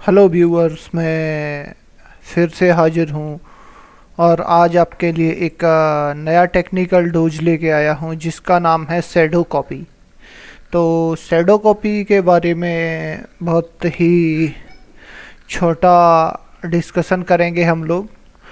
Hello viewers, मैं फिर से हाजिर हूँ और आज आपके लिए एक नया टेक्निकल डोज लेके आया हूँ जिसका नाम है शैडो कॉपी। तो शैडो कॉपी के बारे में बहुत ही छोटा डिस्कशन करेंगे हम लोग।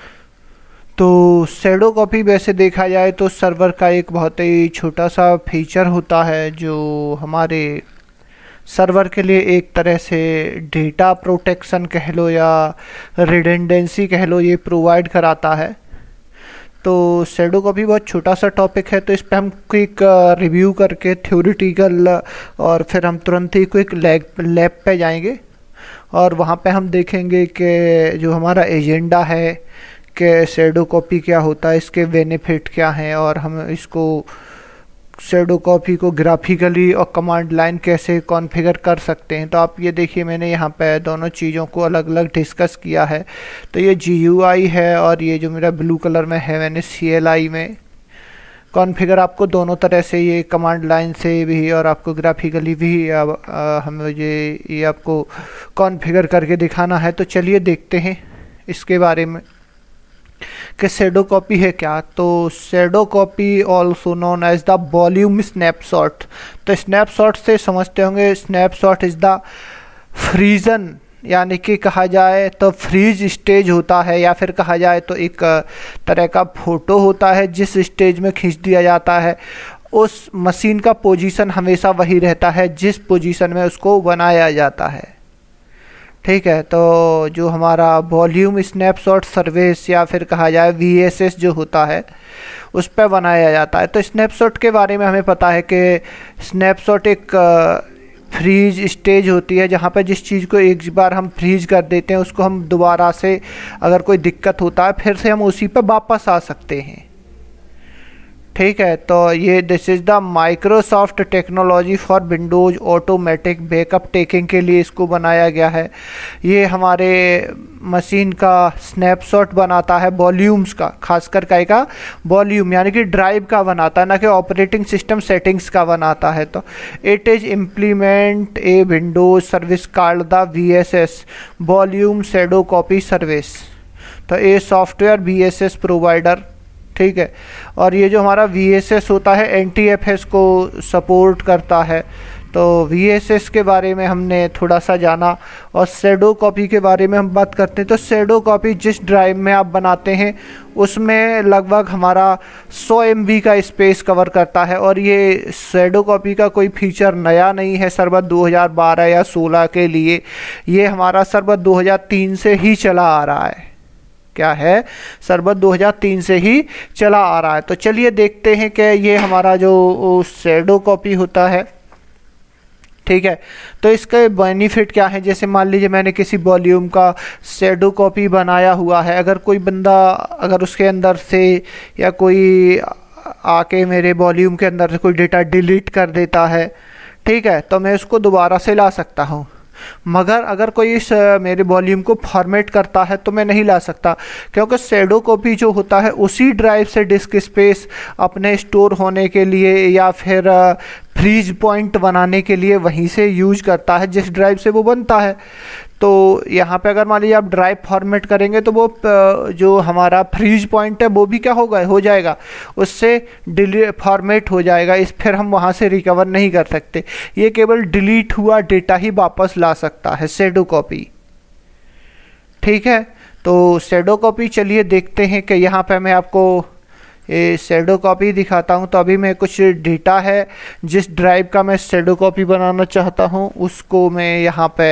तो शैडो कॉपी वैसे देखा जाए तो सर्वर का एक बहुत ही छोटा सा फीचर होता है जो हमारे सर्वर के लिए एक तरह से डेटा प्रोटेक्शन कह लो या रिडेंडेंसी कह लो, ये प्रोवाइड कराता है। तो शैडो कॉपी बहुत छोटा सा टॉपिक है, तो इस पे हम क्विक रिव्यू करके थ्योरेटिकल और फिर हम तुरंत ही क्विक लैब पे जाएंगे और वहाँ पे हम देखेंगे कि जो हमारा एजेंडा है कि शैडो कॉपी क्या होता है, इसके बेनिफिट क्या हैं और हम इसको शैडो कॉपी को ग्राफिकली और कमांड लाइन कैसे कॉन्फ़िगर कर सकते हैं। तो आप ये देखिए, मैंने यहाँ पे दोनों चीज़ों को अलग अलग डिस्कस किया है। तो ये GUI है और ये जो मेरा ब्लू कलर में है मैंने CLI में कॉन्फ़िगर आपको दोनों तरह से, ये कमांड लाइन से भी और आपको ग्राफिकली भी हमें ये आपको कॉन्फ़िगर करके दिखाना है। तो चलिए देखते हैं इसके बारे में कि शैडो कॉपी है क्या। तो shadow copy also known as the volume snapshot. तो स्नैपशॉट से समझते होंगे, स्नैपशॉट इज द फ्रीजन, यानी कि कहा जाए तो फ्रीज स्टेज होता है या फिर कहा जाए तो एक तरह का फोटो होता है जिस स्टेज में खींच दिया जाता है। उस मशीन का पोजीशन हमेशा वही रहता है जिस पोजीशन में उसको बनाया जाता है। ठीक है, तो जो हमारा वॉल्यूम स्नैपशॉट सर्विस या फिर कहा जाए VSS जो होता है उस पर बनाया जाता है। तो स्नैपशॉट के बारे में हमें पता है कि स्नैपशॉट एक फ्रीज स्टेज होती है जहाँ पर जिस चीज़ को एक बार हम फ्रीज कर देते हैं उसको हम दोबारा से, अगर कोई दिक्कत होता है फिर से हम उसी पर वापस आ सकते हैं। ठीक है, तो ये this is the Microsoft technology for Windows automatic backup taking के लिए इसको बनाया गया है। ये हमारे मशीन का स्नैपशॉट बनाता है वॉल्यूम्स का, खासकर काय का वॉल्यूम यानी कि ड्राइव का बनाता है, ना कि ऑपरेटिंग सिस्टम सेटिंग्स का बनाता है। तो it is implement a Windows service called the VSS volume shadow copy service. तो ए सॉफ्टवेयर VSS प्रोवाइडर, ठीक है। और ये जो हमारा VSS होता है NTFS को सपोर्ट करता है। तो VSS के बारे में हमने थोड़ा सा जाना और शैडो कॉपी के बारे में हम बात करते हैं। तो शैडो कॉपी जिस ड्राइव में आप बनाते हैं उसमें लगभग हमारा 100 MB का स्पेस कवर करता है। और ये शैडो कॉपी का कोई फीचर नया नहीं है सर्वर 2012 या 16 के लिए, ये हमारा सर्वर 2003 से ही चला आ रहा है। क्या है, सर्वर 2003 से ही चला आ रहा है। तो चलिए देखते हैं कि ये हमारा जो शैडो कॉपी होता है, ठीक है, तो इसके बेनिफिट क्या है। जैसे मान लीजिए मैंने किसी वॉल्यूम का शैडो कॉपी बनाया हुआ है, अगर कोई बंदा अगर उसके अंदर से या कोई आके मेरे वॉल्यूम के अंदर से कोई डेटा डिलीट कर देता है, ठीक है, तो मैं उसको दोबारा से ला सकता हूँ। मगर अगर कोई इस मेरे वॉल्यूम को फॉर्मेट करता है तो मैं नहीं ला सकता, क्योंकि शैडो कॉपी जो होता है उसी ड्राइव से डिस्क स्पेस अपने स्टोर होने के लिए या फिर फ्रीज पॉइंट बनाने के लिए वहीं से यूज करता है जिस ड्राइव से वो बनता है। तो यहाँ पे अगर मान लीजिए आप ड्राइव फॉर्मेट करेंगे तो वो जो हमारा फ्रीज पॉइंट है वो भी क्या होगा, हो जाएगा, उससे फॉर्मेट हो जाएगा। इस फिर हम वहाँ से रिकवर नहीं कर सकते, ये केवल डिलीट हुआ डेटा ही वापस ला सकता है शैडो कॉपी। ठीक है, तो शैडो कॉपी चलिए देखते हैं कि यहाँ पे मैं आपको ये शैडो कॉपी दिखाता हूँ। तो अभी मैं कुछ डेटा है जिस ड्राइव का मैं शैडो कॉपी बनाना चाहता हूँ उसको मैं यहाँ पे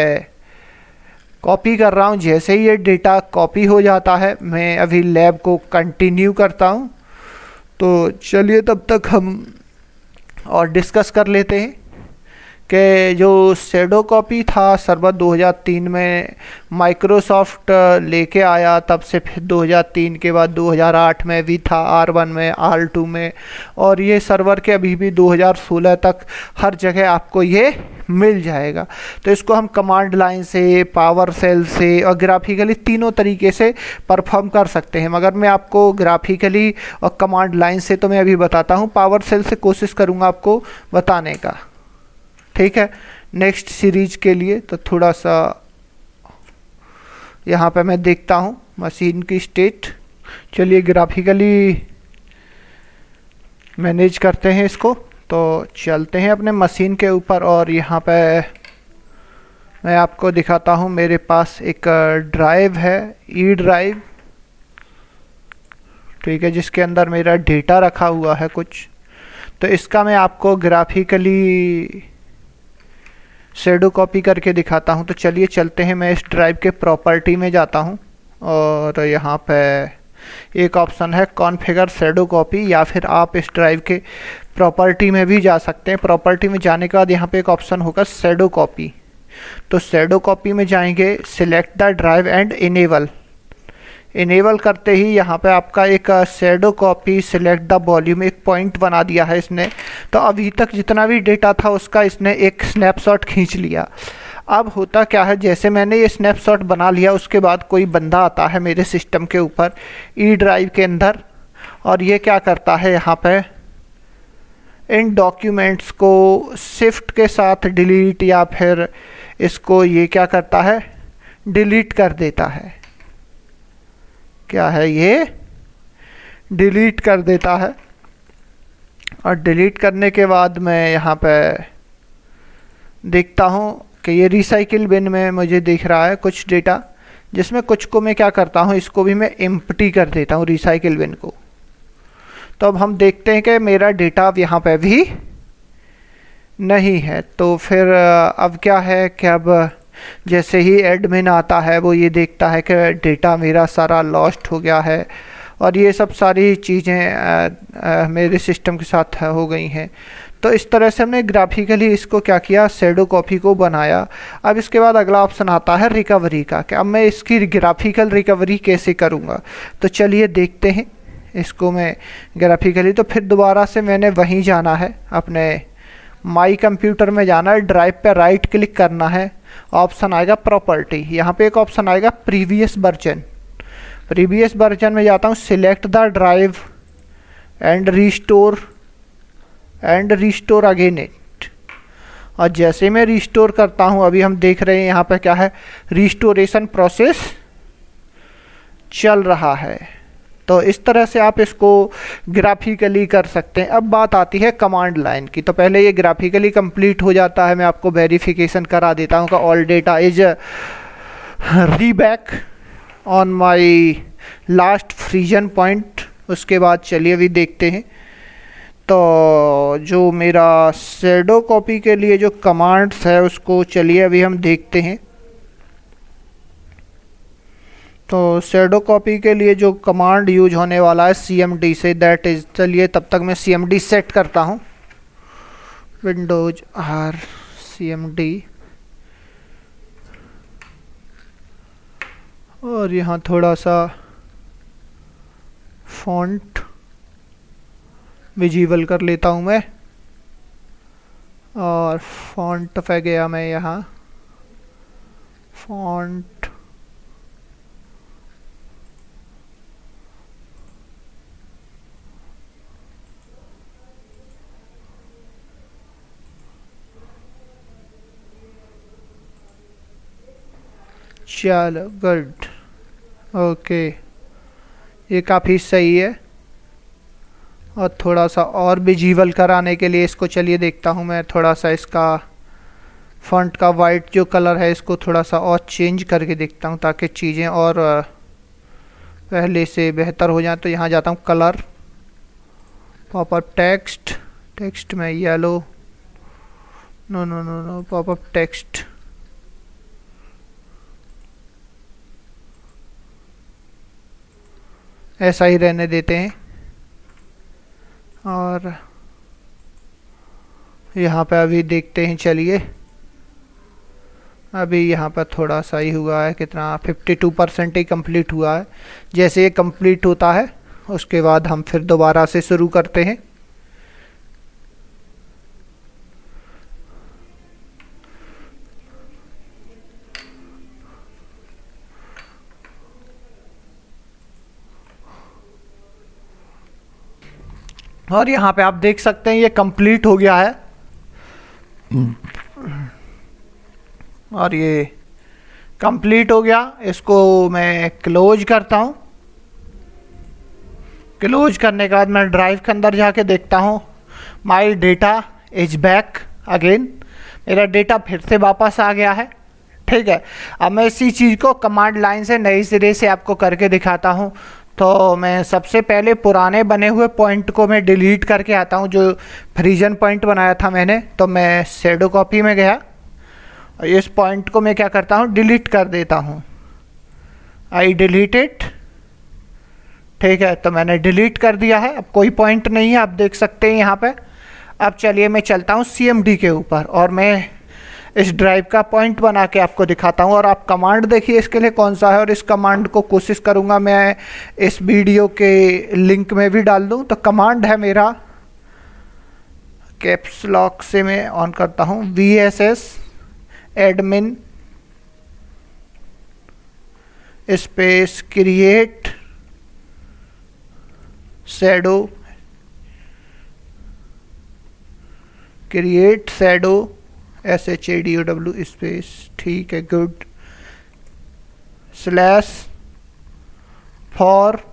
कॉपी कर रहा हूँ। जैसे ही ये डेटा कॉपी हो जाता है मैं अभी लैब को कंटिन्यू करता हूँ। तो चलिए तब तक हम और डिस्कस कर लेते हैं कि जो शैडो कॉपी था सर्वर 2003 में माइक्रोसॉफ्ट लेके आया, तब से फिर 2003 के बाद 2008 में भी था, R1 में, R2 में, और ये सर्वर के अभी भी 2016 तक हर जगह आपको ये मिल जाएगा। तो इसको हम कमांड लाइन से, पावर सेल से और ग्राफिकली तीनों तरीके से परफॉर्म कर सकते हैं। मगर मैं आपको ग्राफिकली और कमांड लाइन से तो मैं अभी बताता हूँ, पावर सेल से कोशिश करूँगा आपको बताने का। ठीक है, नेक्स्ट सीरीज के लिए तो थोड़ा सा यहाँ पे मैं देखता हूँ मशीन की स्टेट। चलिए ग्राफिकली मैनेज करते हैं इसको। तो चलते हैं अपने मशीन के ऊपर और यहाँ पे मैं आपको दिखाता हूँ। मेरे पास एक ड्राइव है, ई ड्राइव, ठीक है, जिसके अंदर मेरा डेटा रखा हुआ है कुछ। तो इसका मैं आपको ग्राफिकली शैडो कॉपी करके दिखाता हूँ। तो चलिए चलते हैं, मैं इस ड्राइव के प्रॉपर्टी में जाता हूँ और यहाँ पे एक ऑप्शन है कॉन्फ़िगर शैडो कॉपी, या फिर आप इस ड्राइव के प्रॉपर्टी में भी जा सकते हैं। प्रॉपर्टी में जाने के बाद यहाँ पे एक ऑप्शन होगा शैडो कॉपी। तो शैडो कॉपी में जाएंगे, select the drive and enable. Enable करते ही यहाँ पे आपका एक shadow copy select the volume एक पॉइंट बना दिया है इसने। तो अभी तक जितना भी डेटा था उसका इसने एक स्नैपशॉट खींच लिया। अब होता क्या है, जैसे मैंने ये स्नैपशॉट बना लिया उसके बाद कोई बंदा आता है मेरे सिस्टम के ऊपर ई ड्राइव के अंदर, और ये क्या करता है, यहाँ पे इन डॉक्यूमेंट्स को शिफ्ट के साथ डिलीट या फिर इसको ये क्या करता है, डिलीट कर देता है। क्या है, ये डिलीट कर देता है। और डिलीट करने के बाद मैं यहाँ पे देखता हूँ कि ये रिसाइकिल बिन में मुझे दिख रहा है कुछ डेटा, जिसमें कुछ को मैं क्या करता हूँ, इसको भी मैं एम्प्टी कर देता हूँ रिसाइकिल बिन को। तो अब हम देखते हैं कि मेरा डेटा अब यहाँ पे भी नहीं है। तो फिर अब क्या है कि अब जैसे ही एडमिन आता है वो ये देखता है कि डेटा मेरा सारा लॉस्ट हो गया है, और ये सब सारी चीज़ें मेरे सिस्टम के साथ हो गई हैं। तो इस तरह से हमने ग्राफिकली इसको क्या किया, शैडो कॉपी को बनाया। अब इसके बाद अगला ऑप्शन आता है रिकवरी का, कि अब मैं इसकी ग्राफिकल रिकवरी कैसे करूँगा। तो चलिए देखते हैं इसको मैं ग्राफिकली। तो फिर दोबारा से मैंने वहीं जाना है, अपने माई कंप्यूटर में जाना है, ड्राइव पे राइट क्लिक करना है, ऑप्शन आएगा प्रॉपर्टी, यहाँ पे एक ऑप्शन आएगा प्रीवियस वर्जन। प्रीवियस वर्जन में जाता हूँ, select the drive and restore again it. और जैसे मैं रिस्टोर करता हूँ, अभी हम देख रहे हैं यहाँ पे क्या है, रिस्टोरेशन प्रोसेस चल रहा है। तो इस तरह से आप इसको ग्राफिकली कर सकते हैं। अब बात आती है कमांड लाइन की। तो पहले ये ग्राफिकली कंप्लीट हो जाता है, मैं आपको वेरिफिकेशन करा देता हूँ कि all data is reback on my last frozen point. उसके बाद चलिए अभी देखते हैं। तो जो मेरा शैडो कॉपी के लिए जो कमांड्स है उसको चलिए अभी हम देखते हैं। तो शैडो कॉपी के लिए जो कमांड यूज होने वाला है cmd से, दैट इज, चलिए तब तक मैं cmd सेट करता हूँ, विंडोज R cmd, और यहाँ थोड़ा सा फॉन्ट विजिबल कर लेता हूँ मैं, और फॉन्ट पे गया मैं यहाँ, फॉन्ट चलो गुड, ओके, ये काफ़ी सही है। और थोड़ा सा और विजिबल कराने के लिए इसको चलिए देखता हूँ मैं, थोड़ा सा इसका फॉन्ट का वाइट जो कलर है इसको थोड़ा सा और चेंज करके देखता हूँ, ताकि चीज़ें और पहले से बेहतर हो जाए। तो यहाँ जाता हूँ कलर, पॉपअप टेक्स्ट, टेक्स्ट में yellow, no no no no, popup text, ऐसा ही रहने देते हैं। और यहाँ पे अभी देखते हैं, चलिए अभी यहाँ पर थोड़ा सा ही हुआ है, कितना 52% ही कंप्लीट हुआ है। जैसे ये कंप्लीट होता है उसके बाद हम फिर दोबारा से शुरू करते हैं। और यहाँ पे आप देख सकते हैं ये कंप्लीट हो गया है, और ये कंप्लीट हो गया। इसको मैं क्लोज करता हूँ। क्लोज करने के बाद मैं ड्राइव के अंदर जाके देखता हूँ, my data is back again, मेरा डेटा फिर से वापस आ गया है। ठीक है, अब मैं इसी चीज़ को कमांड लाइन से नए सिरे से आपको करके दिखाता हूँ। तो मैं सबसे पहले पुराने बने हुए पॉइंट को मैं डिलीट करके आता हूँ, जो फ्रीजन पॉइंट बनाया था मैंने। तो मैं शैडो कॉपी में गया और इस पॉइंट को मैं क्या करता हूँ, डिलीट कर देता हूँ। I delete it. ठीक है, तो मैंने डिलीट कर दिया है, अब कोई पॉइंट नहीं है, आप देख सकते हैं यहाँ पे। अब चलिए मैं चलता हूँ CMD के ऊपर और मैं इस ड्राइव का पॉइंट बना के आपको दिखाता हूँ। और आप कमांड देखिए इसके लिए कौन सा है, और इस कमांड को कोशिश करूँगा मैं इस वीडियो के लिंक में भी डाल दूँ। तो कमांड है मेरा, कैप्स लॉक से मैं ऑन करता हूँ, VSS admin space create shadow, create shadow SHADOW space, ठीक है, good, slash for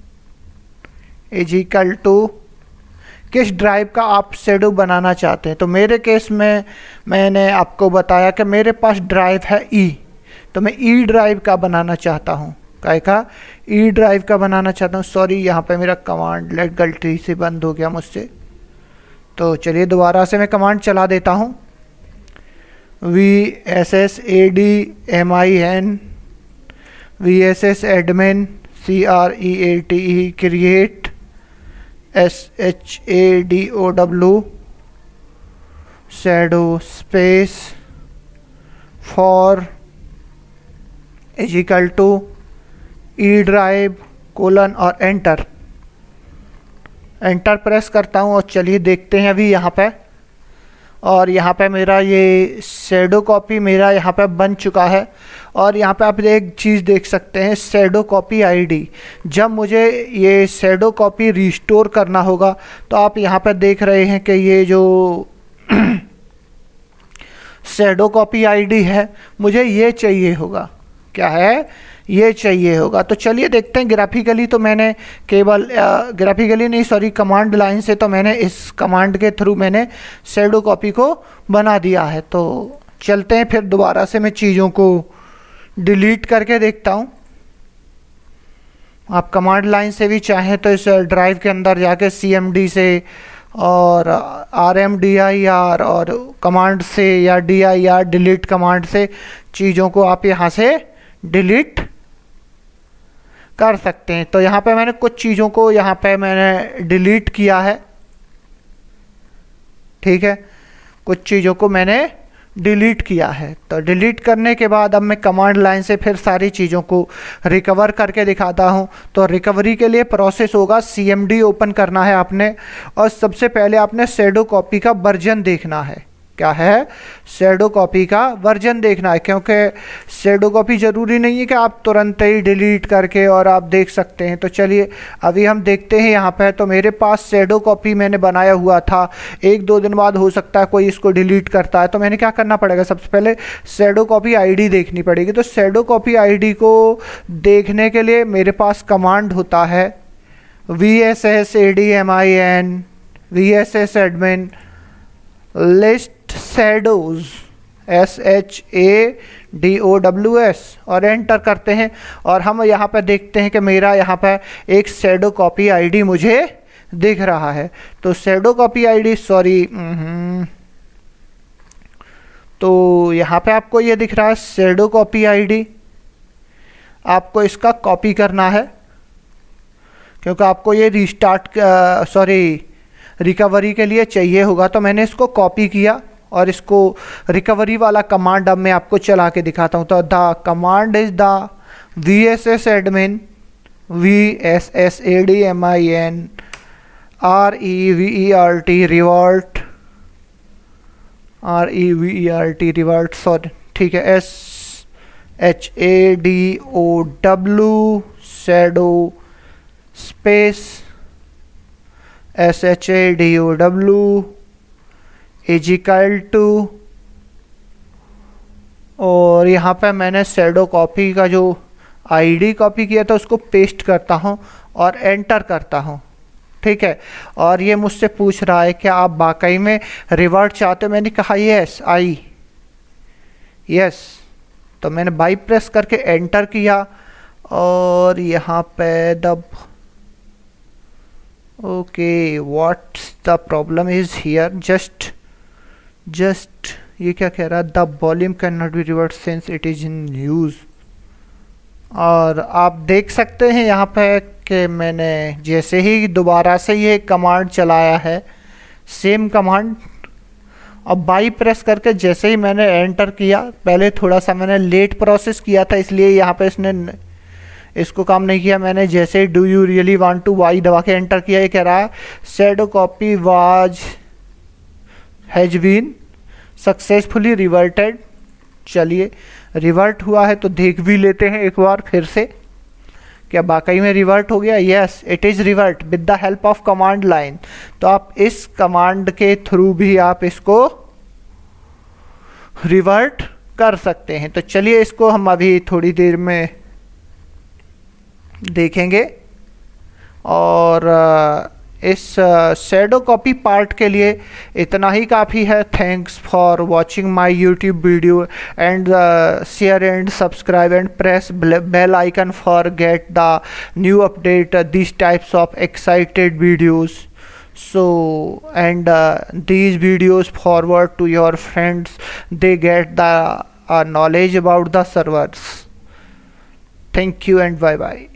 equal to किस ड्राइव का आप शैडो बनाना चाहते हैं। तो मेरे केस में मैंने आपको बताया कि मेरे पास ड्राइव है E, तो मैं E ड्राइव का बनाना चाहता हूँ। क्या का E ड्राइव का बनाना चाहता हूँ। सॉरी, यहाँ पे मेरा कमांड लेट गलती से बंद हो गया मुझसे। तो चलिए दोबारा से मैं कमांड चला देता हूँ, VSS admin CREATE create SHADOW shadow space for equal to E drive colon और एंटर प्रेस करता हूँ। और चलिए देखते हैं अभी यहाँ पे, और यहाँ पे मेरा ये शैडो कॉपी मेरा यहाँ पे बन चुका है। और यहाँ पे आप एक चीज़ देख सकते हैं, शैडो कॉपी आईडी। जब मुझे ये शैडो कॉपी रिस्टोर करना होगा तो आप यहाँ पे देख रहे हैं कि ये जो शैडो कॉपी आईडी है, मुझे ये चाहिए होगा। क्या है, ये चाहिए होगा। तो चलिए देखते हैं ग्राफिकली। तो मैंने केवल ग्राफिकली नहीं, सॉरी, कमांड लाइन से तो मैंने इस कमांड के थ्रू मैंने शैडो कॉपी को बना दिया है। तो चलते हैं फिर दोबारा से मैं चीज़ों को डिलीट करके देखता हूँ। आप कमांड लाइन से भी चाहें तो इस ड्राइव के अंदर जाके CMD से और RMDIR और कमांड से या DIR डिलीट कमांड से चीज़ों को आप यहाँ से डिलीट कर सकते हैं। तो यहाँ पे मैंने कुछ चीज़ों को यहाँ पे मैंने डिलीट किया है। ठीक है, कुछ चीज़ों को मैंने डिलीट किया है। तो डिलीट करने के बाद अब मैं कमांड लाइन से फिर सारी चीज़ों को रिकवर करके दिखाता हूँ। तो रिकवरी के लिए प्रोसेस होगा, CMD ओपन करना है आपने, और सबसे पहले आपने शैडो कॉपी का वर्जन देखना है। क्या है, शैडो कॉपी का वर्जन देखना है, क्योंकि शैडो कॉपी ज़रूरी नहीं है कि आप तुरंत ही डिलीट करके और आप देख सकते हैं। तो चलिए अभी हम देखते हैं यहाँ पे। तो मेरे पास शैडो कॉपी मैंने बनाया हुआ था, 1-2 दिन बाद हो सकता है कोई इसको डिलीट करता है। तो मैंने क्या करना पड़ेगा, सबसे पहले शैडो कॉपी आईडी देखनी पड़ेगी। तो शैडो कॉपी आईडी को देखने के लिए मेरे पास कमांड होता है VSS admin list shadows SHADOWS और एंटर करते हैं। और हम यहाँ पे देखते हैं कि मेरा यहाँ पे एक शैडो कॉपी आईडी मुझे दिख रहा है। तो शैडो कॉपी आईडी, सॉरी, तो यहाँ पे आपको ये दिख रहा है शैडो कॉपी आईडी। आपको इसका कॉपी करना है, क्योंकि आपको ये रिकवरी के लिए चाहिए होगा। तो मैंने इसको कॉपी किया और इसको रिकवरी वाला कमांड अब मैं आपको चला के दिखाता हूँ। तो the command is the VSS admin revert, sorry, ठीक है, SHADOW shadow space SHADOW equal to और यहाँ पे मैंने शैडो कॉपी का जो आईडी कॉपी किया था उसको पेस्ट करता हूँ और एंटर करता हूँ। ठीक है, और ये मुझसे पूछ रहा है कि आप वाकई में रिवर्ट चाहते हो। मैंने कहा यस। तो मैंने बाई प्रेस करके एंटर किया और यहाँ पे okay, what's the problem is here, just ये क्या कह रहा है, the volume can not be revert since it is in use. और आप देख सकते हैं यहाँ पे कि मैंने जैसे ही दोबारा से ये कमांड चलाया है, सेम कमांड, अब बाई प्रेस करके जैसे ही मैंने एंटर किया, पहले थोड़ा सा मैंने लेट प्रोसेस किया था इसलिए यहाँ पे इसने इसको काम नहीं किया। मैंने जैसे ही do you really want to Y दबा के एंटर किया, ये कह रहा है shadow copy has been successfully reverted. चलिए, रिवर्ट हुआ है तो देख भी लेते हैं एक बार फिर से, क्या वाकई में रिवर्ट हो गया। Yes, it is revert with the help of command line. तो आप इस कमांड के थ्रू भी आप इसको रिवर्ट कर सकते हैं। तो चलिए, इसको हम अभी थोड़ी देर में देखेंगे। और इस शैडो कॉपी पार्ट के लिए इतना ही काफ़ी है। Thanks for watching my YouTube video and share and subscribe and press bell icon for get the new update this types of excited videos. So and these videos forward to your friends, they get the knowledge about the servers. Thank you and bye bye.